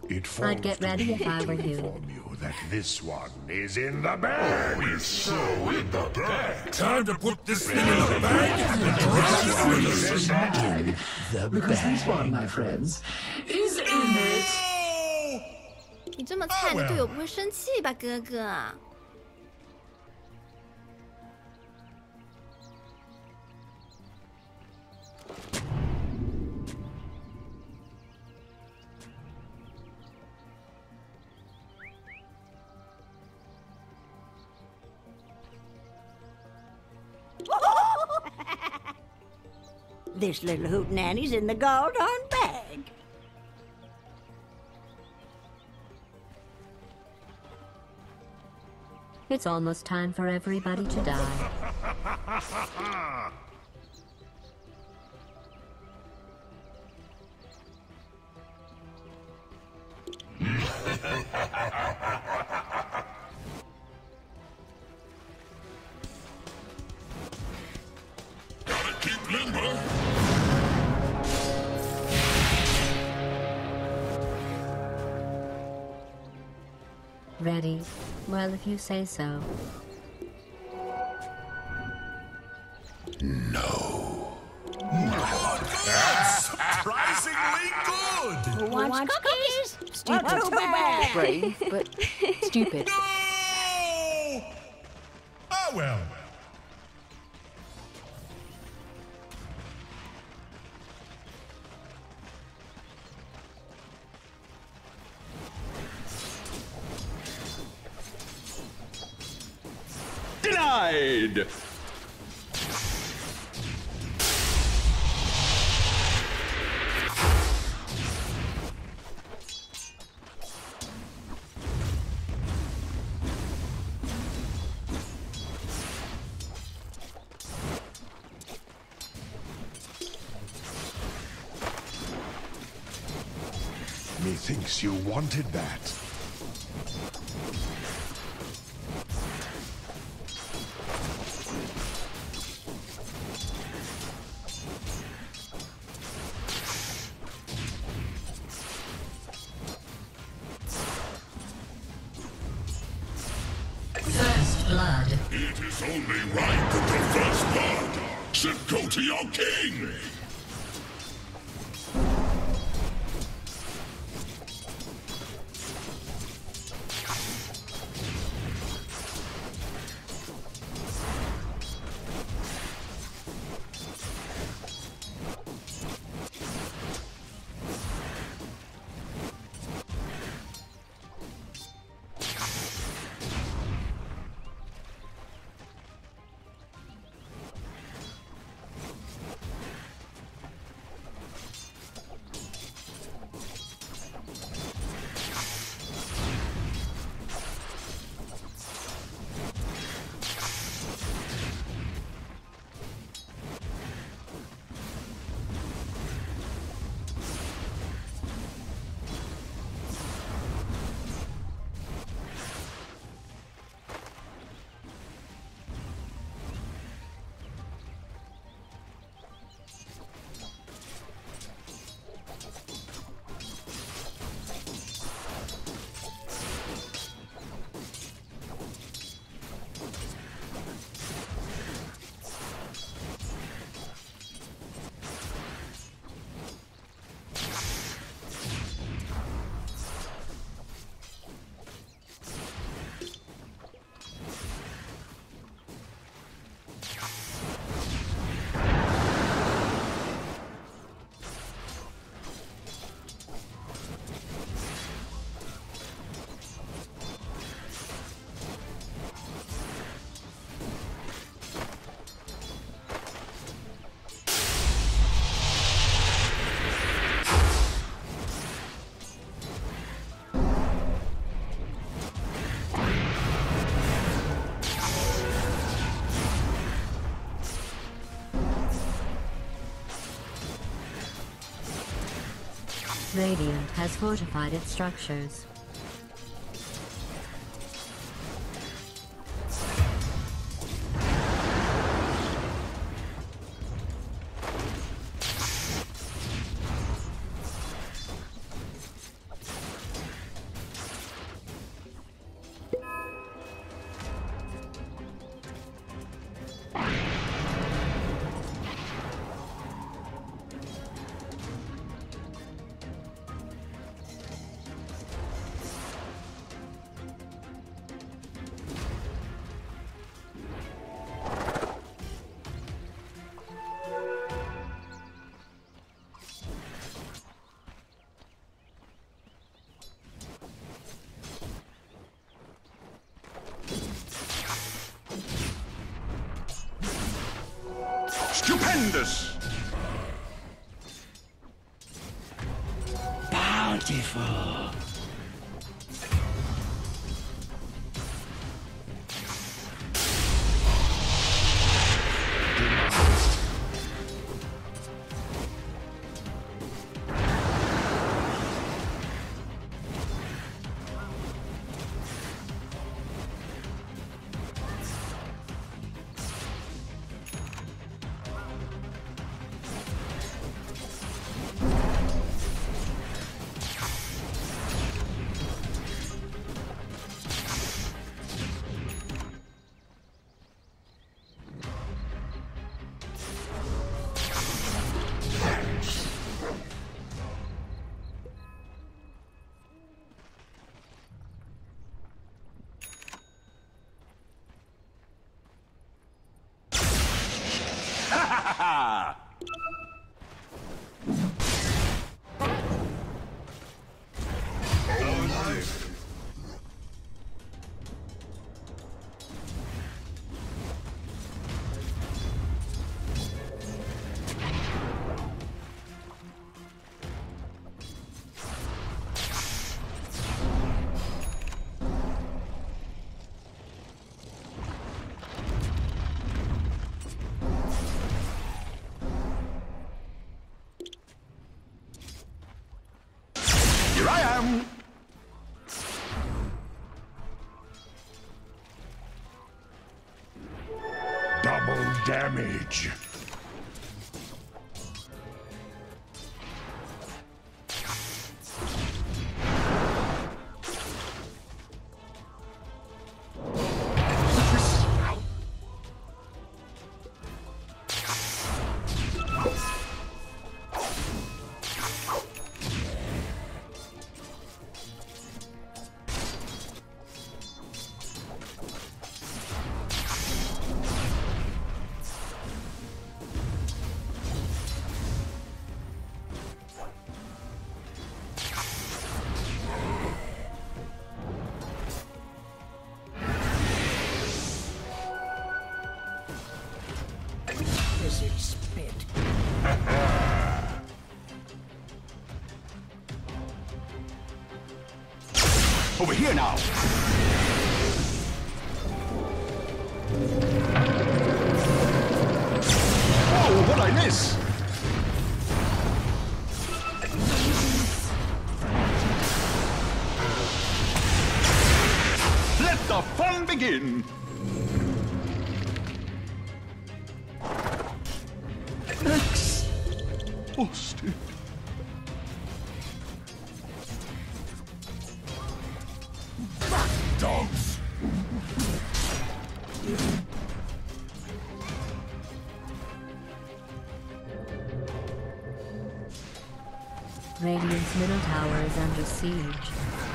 It falls I'd get to ready me if I to were you. inform you that this one is in the bag. Oh, it's so in the bag. Time to put this thing in the bag and drop it in the Because this one, my friends, is in it. 你这么菜，你队友不会生气吧，哥哥 ？This little hootenanny's in the gall-darn bag. It's almost time for everybody to die. Gotta keep limber. Ready? Well, if you say so. No. That's surprisingly good. Who wants cookies? Stupid. Well, too bad. Brave, but stupid. No! Oh well. Denied! Methinks you wanted that. First blood. It is only right that the first blood should go to your king. Radiant has fortified its structures. Stupendous! Bountiful. Here I am! Double damage. Lizard spit. Over here now! Oh, what'd I miss? Let the fun begin! Exhausted. Dogs. Radiant's middle tower is under siege.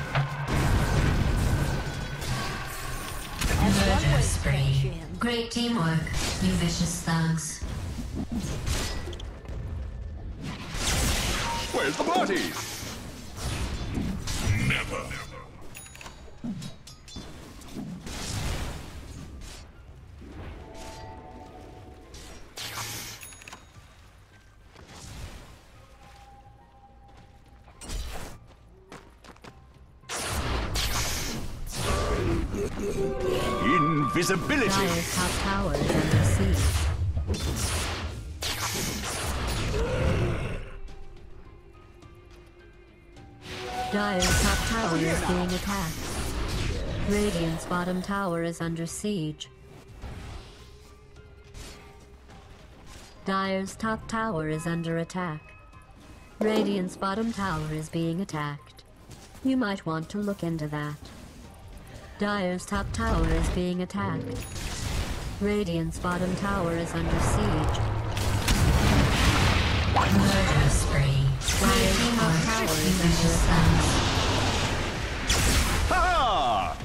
Murder Spree. Great teamwork, you vicious thugs. Where's the party? Never. Invisibility! Dire's top tower is under siege. Dire's top tower is being attacked. Radiant's bottom tower is under siege. Dire's top tower is under attack. Radiant's bottom tower is being attacked. You might want to look into that. Dire's top tower is being attacked. Radiant's bottom tower is under siege. Murder spree. Dire's top tower is under attack. Ha!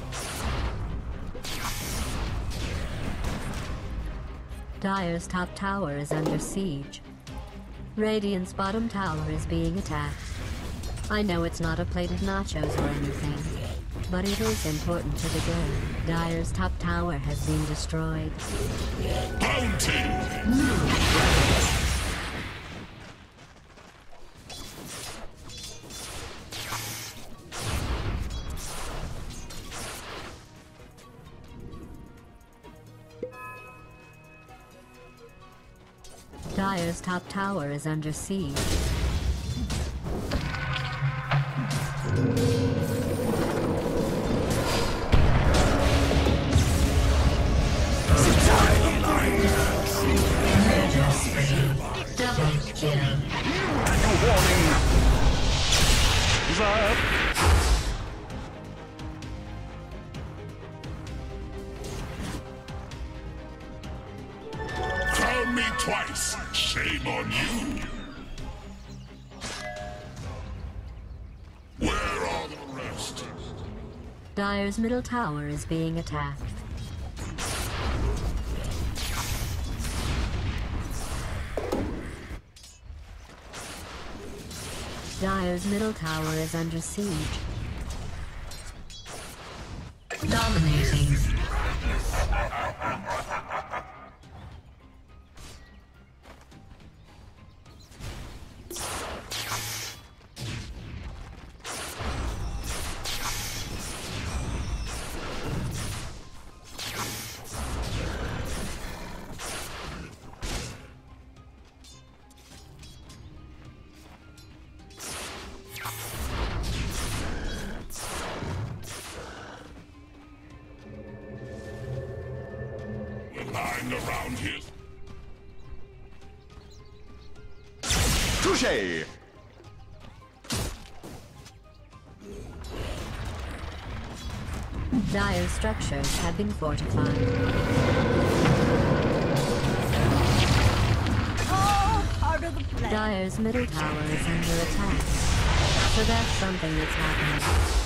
Dire's top tower is under siege. Radiant's bottom tower is being attacked. I know it's not a plate of nachos or anything, but it is important to the game. Dire's top tower has been destroyed. Bounty! Dire's top tower is under siege. Murder spree. Double kill. Crown me twice. Shame on you. Where are the rest? Dire's middle tower is being attacked. Dire's middle tower is under siege. Dominating. Lying around here. Touché! Dire's structures have been fortified. All part of the plan. Dire's middle tower is under attack. So that's something that's happening.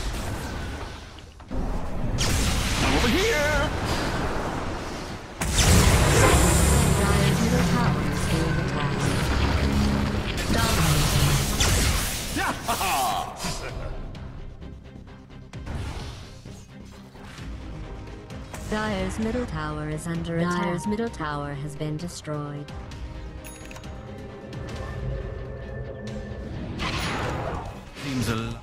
Over here! Dire's middle tower is being attacked. Dominating. Dire's middle tower is under attack. Dire's middle tower has been destroyed. Seems a...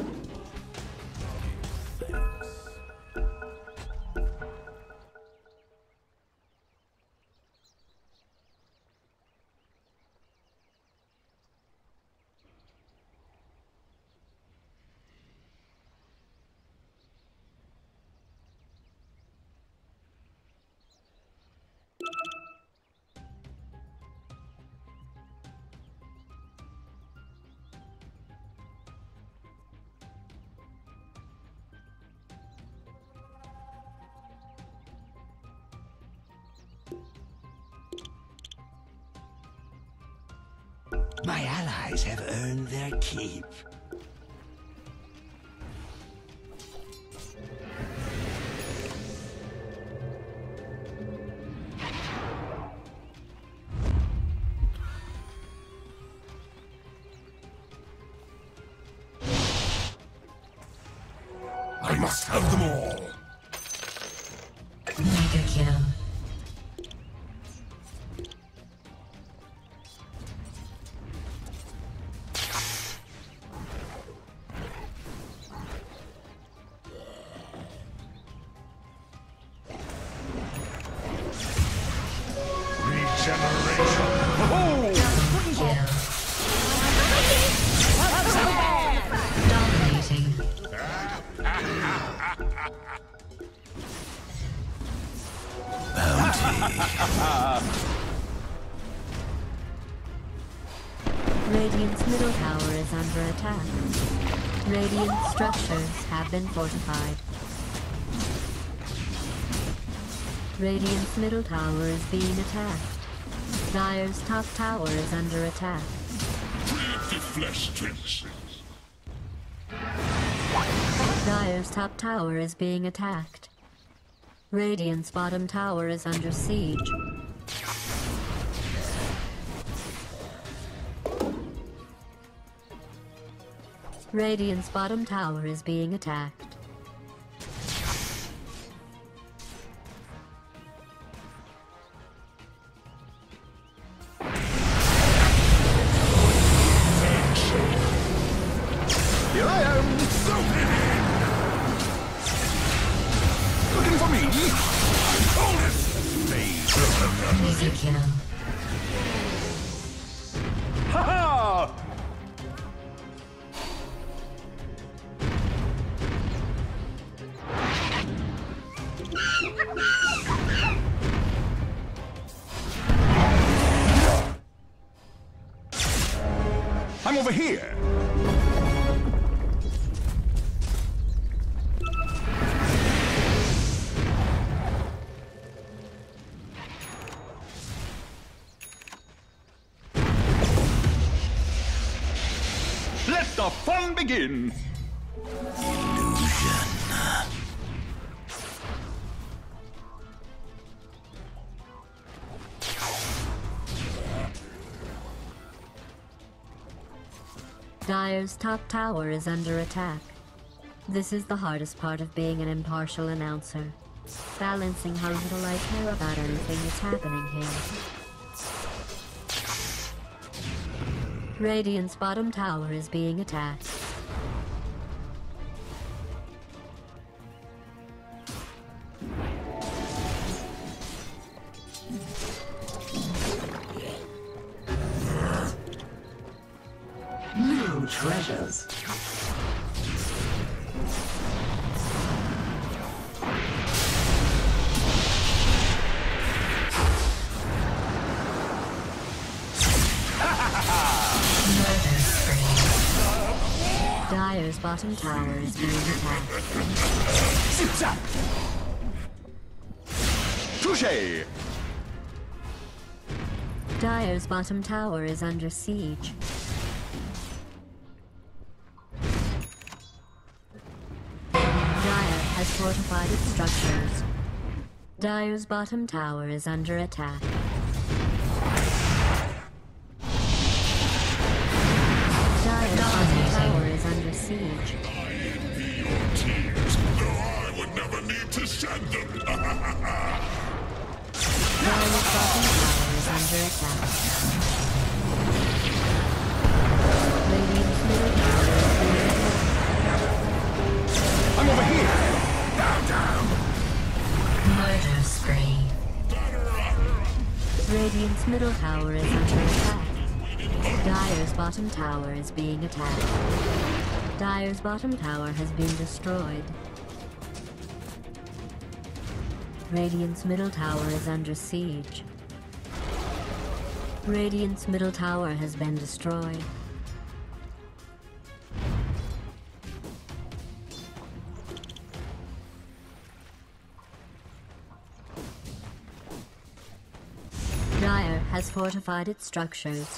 My allies have earned their keep. I must have them all. Mega kill. Regeneration. Kill. Dominating. Radiant's middle tower is under attack. Radiant structures have been fortified. Radiant's middle tower is being attacked. Dire's top tower is under attack. Create the flesh strips. Dire's top tower is being attacked. Radiant's bottom tower is under siege. Radiant's bottom tower is being attacked. Here I am! Looking for me? Mega kill. over here. Let the fun begin. Dire's top tower is under attack. This is the hardest part of being an impartial announcer. Balancing how little I care about anything that's happening here. Radiant's bottom tower is being attacked. New treasures. Dire's bottom tower is being attacked. Zip-zap! Touché! Dire's bottom tower is under siege. Dire has fortified its structures. Dire's bottom tower is under attack. Dire's bottom tower is under siege. Your tears, though I would never need to send them. Dire's bottom tower is under attack. Radiant's middle tower is being attacked. I'm over here. Down, down. Murder spree. Radiant's middle tower is under attack. Dire's bottom tower is being attacked. Dire's bottom tower has been destroyed. Radiant's middle tower is under siege. Radiant's middle tower has been destroyed. Dire has fortified its structures.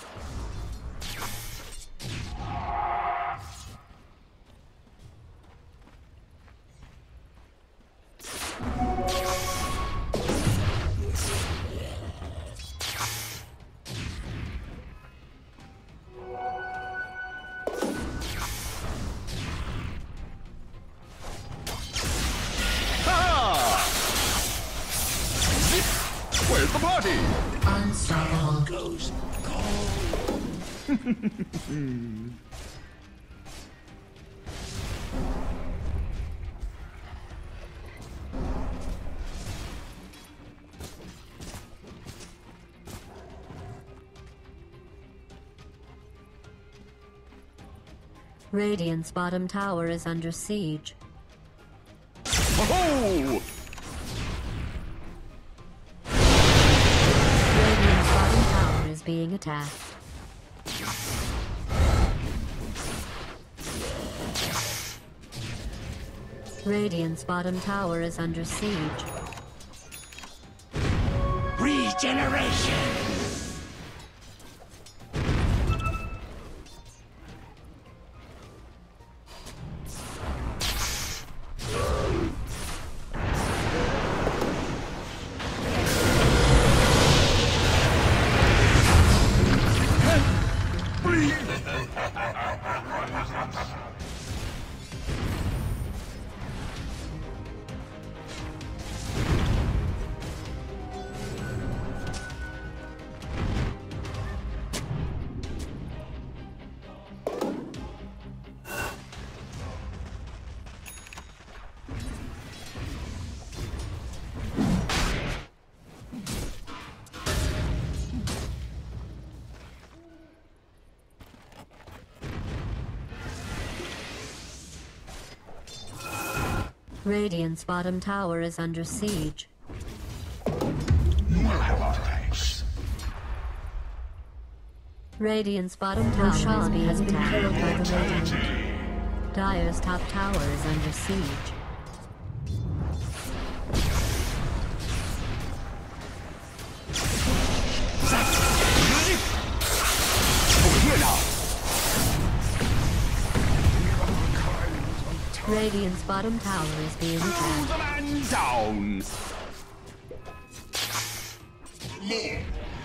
Where's the party? Unstoppable. Goes Radiant's bottom tower is under siege. Oh! Radiant's bottom tower is being attacked. Radiant's bottom tower is under siege. regeneration. Radiant's bottom tower is under siege. Radiant's bottom tower has been killed by the Radiant. Dire's top tower is under siege. Radiant's bottom tower is being attacked. The man down. More.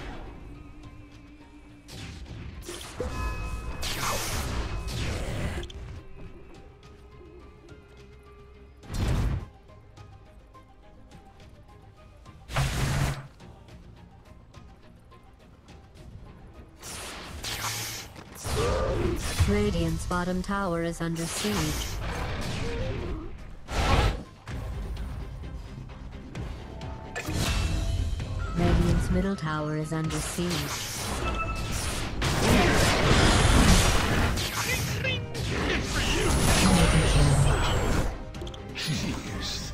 Radiant's bottom tower is under siege. Radiant's middle tower is under siege. Jeez.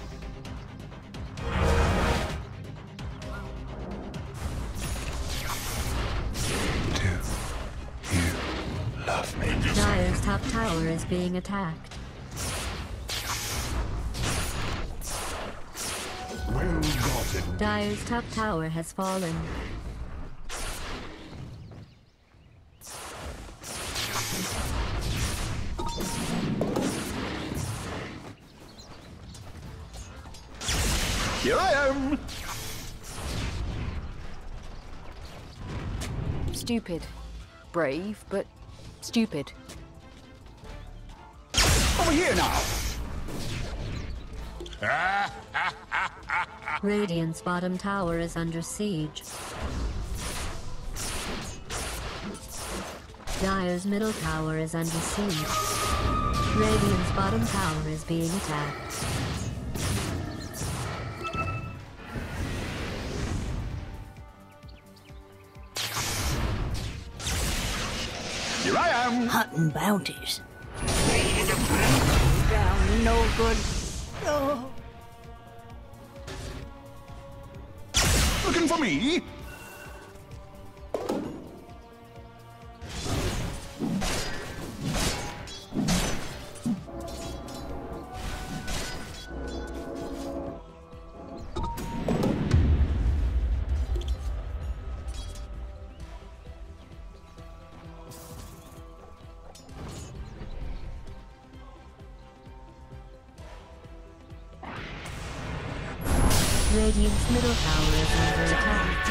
Do you love me? Dire's top tower is being attacked. Well gotten. Dire's top tower has fallen. Here I am. Stupid. Brave, but stupid. Over here now. Radiant's bottom tower is under siege. Dire's middle tower is under siege. Radiant's bottom tower is being attacked. Here I am. Hunting bounties. Down, no good. Oh. Looking for me? Radiant's middle tower is under attack.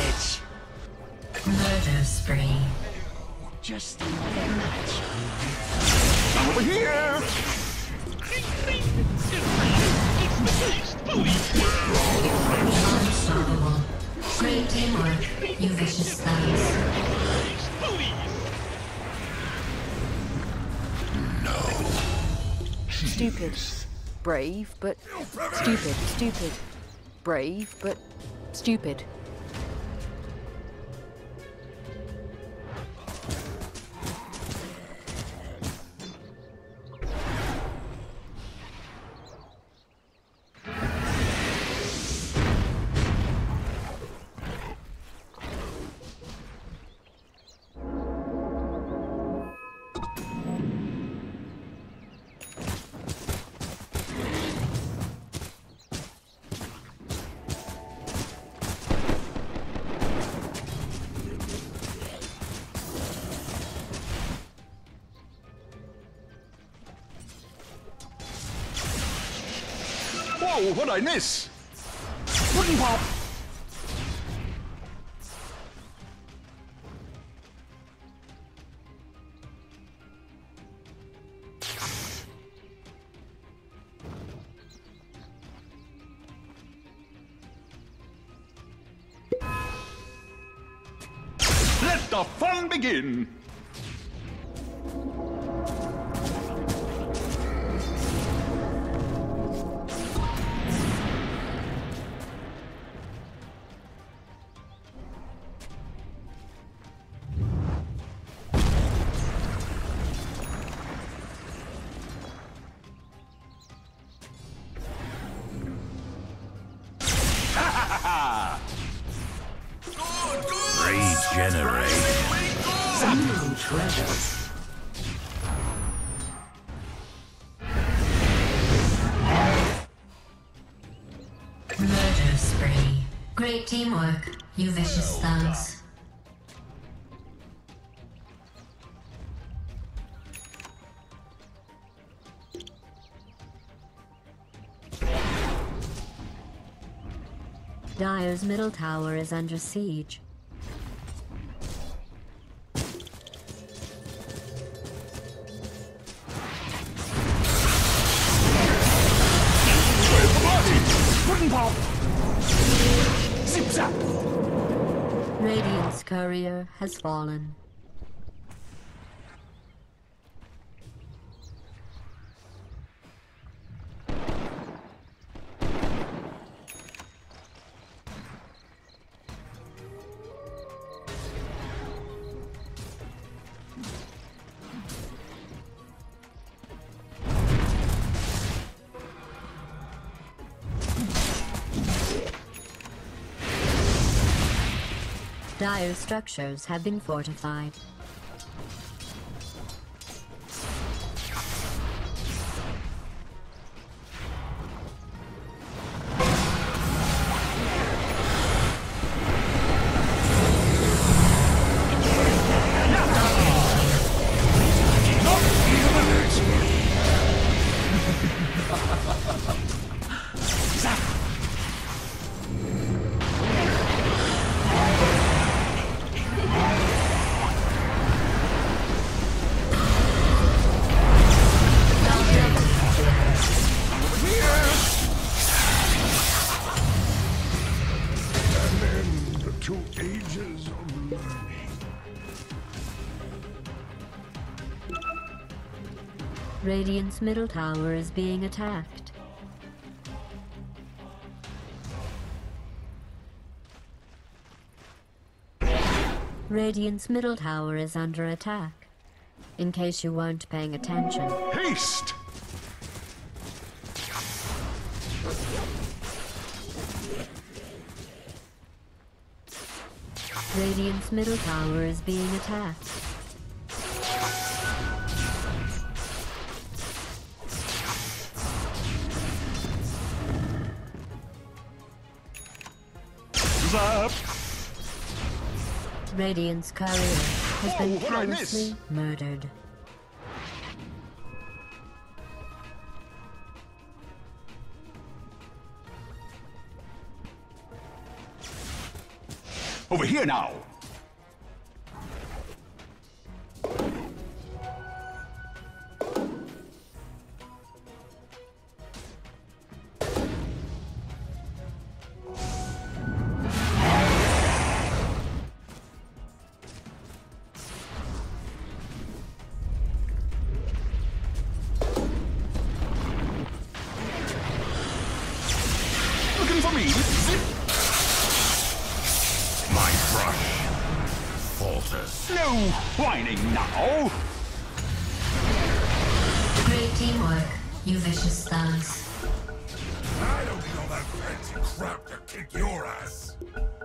Murder spree. Just another match. Over here. Unstoppable. Great teamwork, you vicious thugs. Stupid. Brave, but stupid. Stupid. Brave, but stupid. Whoa, what'd I miss? Wooden pop. Let the fun begin. Regenerate. New treasures. Murder spree. Great teamwork, you vicious thugs. Dire's middle tower is under siege. Zip zap! Radiant's courier has fallen. Dire's structures have been fortified. To ages of learning. Radiant's middle tower is being attacked. Radiant's middle tower is under attack. In case you weren't paying attention. Haste! Radiant's middle tower is being attacked. Zap! Radiant's courier has been Whoa, what'd I miss? callously murdered. Over here now! Looking for me? Zip! My brush falters. No whining now! Great teamwork, you vicious thugs. I don't need all that fancy crap to kick your ass.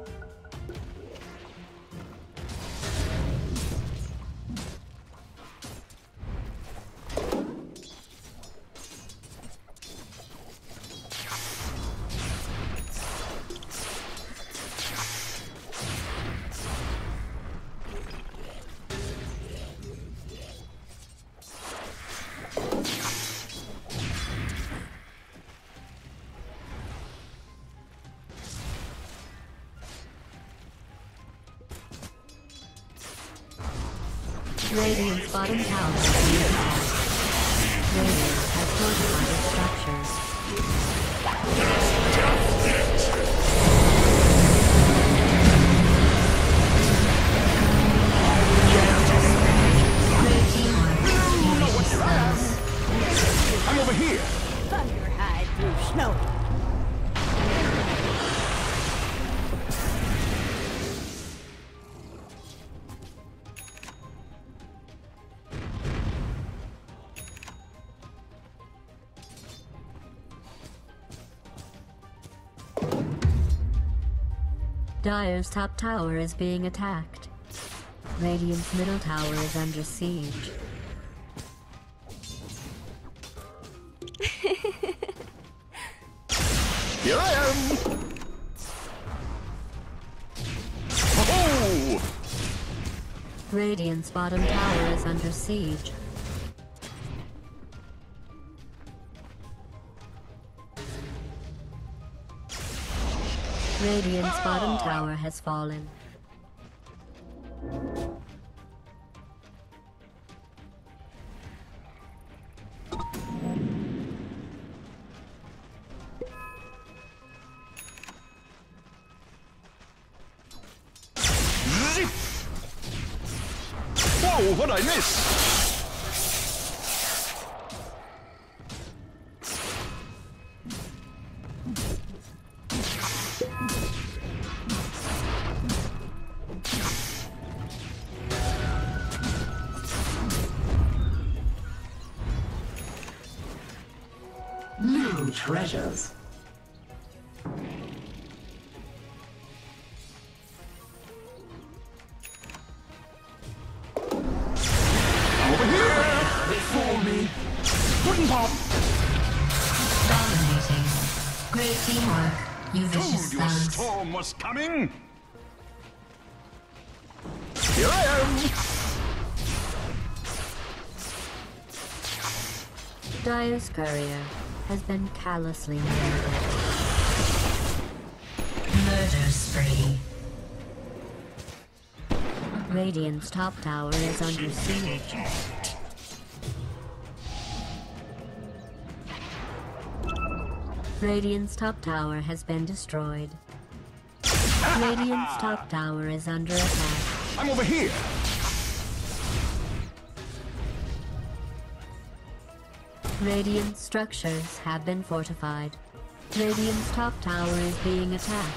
Radiant's bottom tower is being attacked. Radiant has fortified its structures. Great teamwork, you vicious thugs. I'm over here! Thunder hide through snow. Dire's top tower is being attacked. Radiant's middle tower is under siege. Here I am! Oh! Radiant's bottom tower is under siege. Radiant's bottom tower has fallen. Zip! Whoa, what'd I miss? New treasures. Over here! Before me! Puddin' pop! Dominating. Great teamwork. You vicious Told you a thugs. storm was coming! Here I am! Dire's courier has been callously murdered. Murder spree. Radiant's top tower is under siege. Radiant's top tower has been destroyed. Radiant's top tower is under attack. I'm over here! Radiant structures have been fortified. Radiant's top tower is being attacked.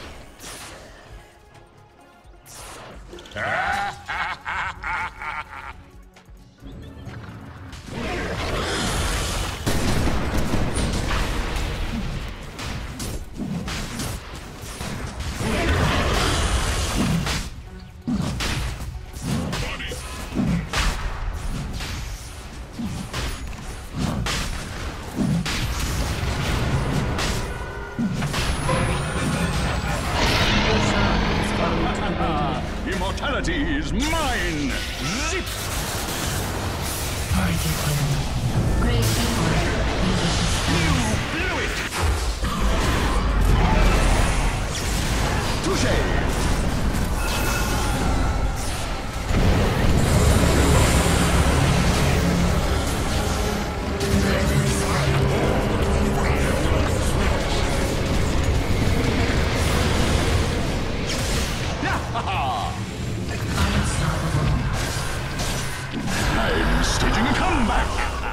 Immortality is mine! Zip! Party kill. Great teamwork. You vicious thugs. Blew it! Touché! I'm staging a comeback!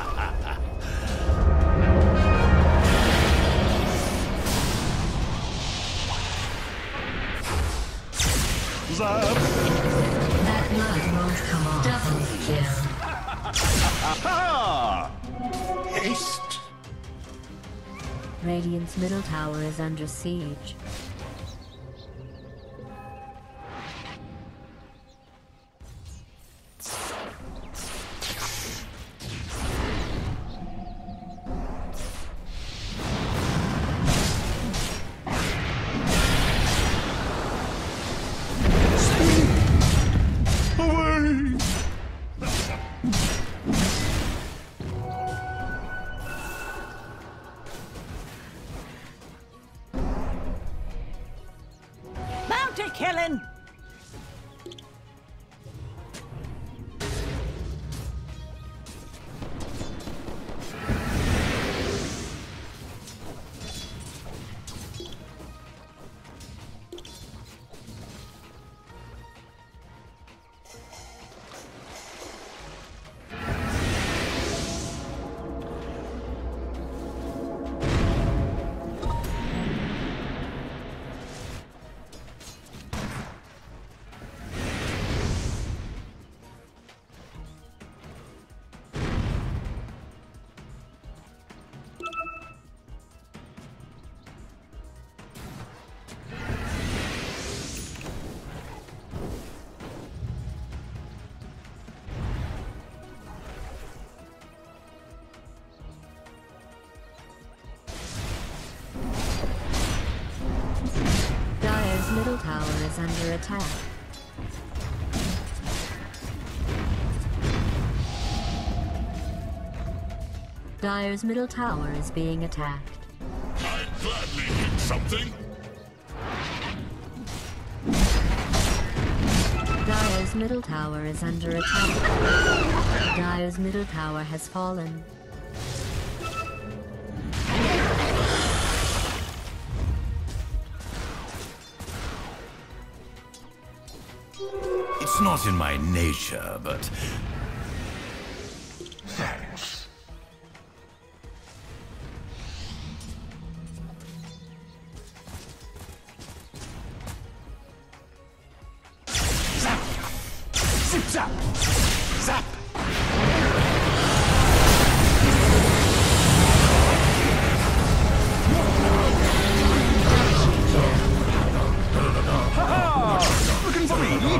Zap! That blood won't come off. Double kill. Ha! Haste. Radiant's middle tower is under siege. Away! under attack. Dire's middle tower is being attacked. I'd gladly hit something. Dire's middle tower is under attack. Dire's middle tower has fallen. It's not in my nature, but... Thanks. Zap! Zip zap! Zap! Ha-ha! Looking for me?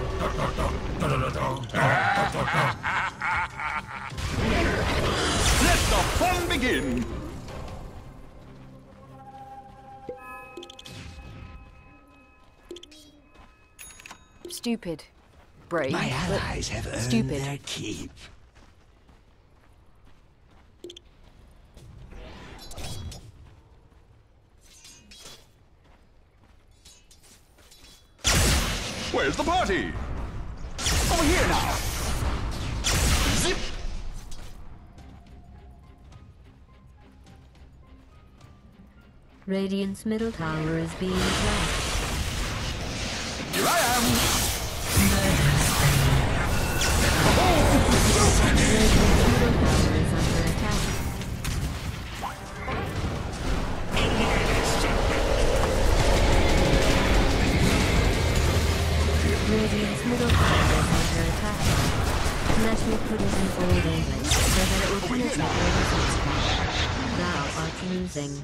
Let the fun begin! Stupid. Brave, My but allies have earned stupid. their keep. Where's the party? Over here now. Zip! Radiant's middle tower is being attacked. Here I am. Radiant's middle tower is under attack. Let me put it in old English so that it will penetrate your defense point. Thou art losing.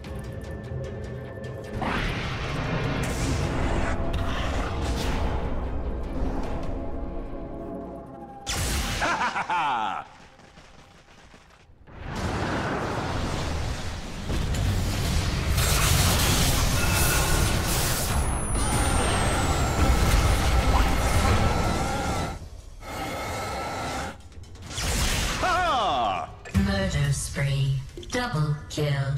Murder spree. Double kill.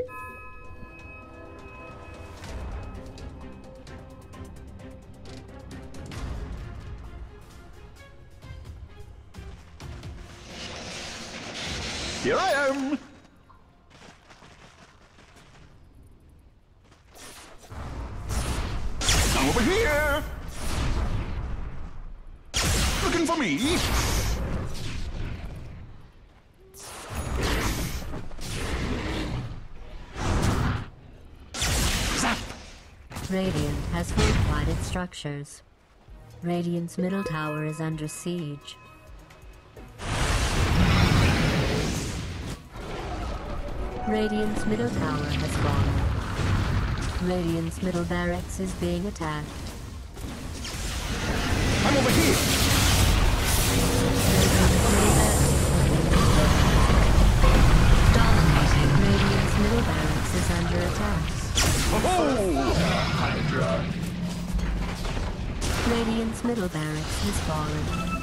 Here I am. Come over here. Looking for me? Zap! Radiant has fortified its structures. Radiant's middle tower is under siege. Radiant's middle tower has fallen. Radiant's middle barracks is being attacked. I'm over here. Radiant's middle barracks is under attack. Oh! Hydra. Radiant's middle barracks has fallen.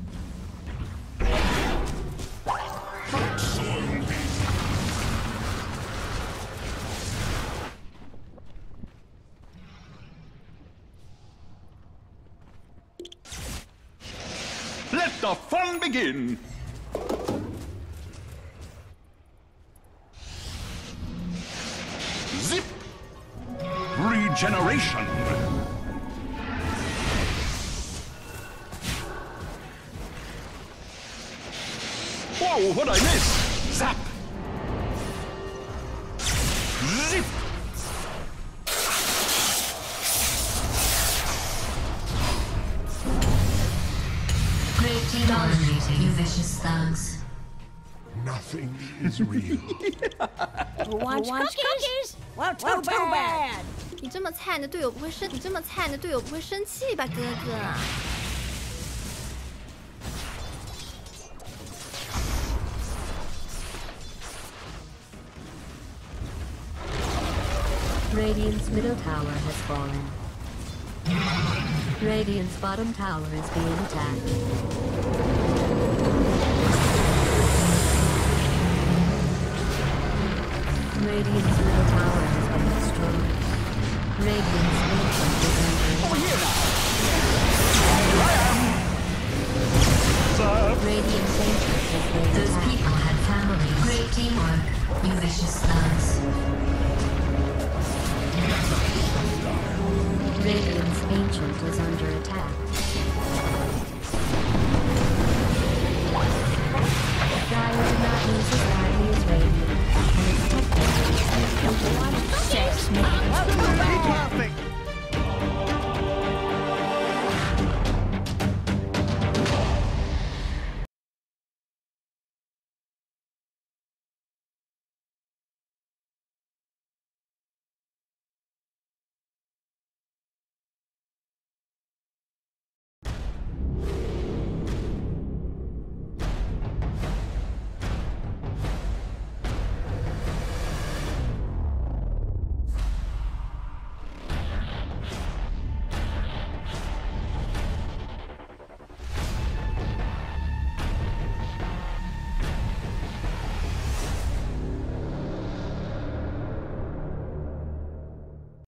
Let the fun begin! Zip! Regeneration! Whoa, what'd I miss? Zap! Zip! Dominating, you vicious thugs. Nothing is real. Who wants cookies? Well, too bad. 你这么菜，你的队友不会生？你这么菜，你的队友不会生气吧，哥哥？ Radiant's middle tower has fallen. Radiant's bottom tower is being attacked. Radiant's middle tower has been destroyed. Radiant's ancient is under attack. Radiant's ancient has been Those attacked. people had families. Great teamwork, you vicious slugs. Radiant's ancient is under attack.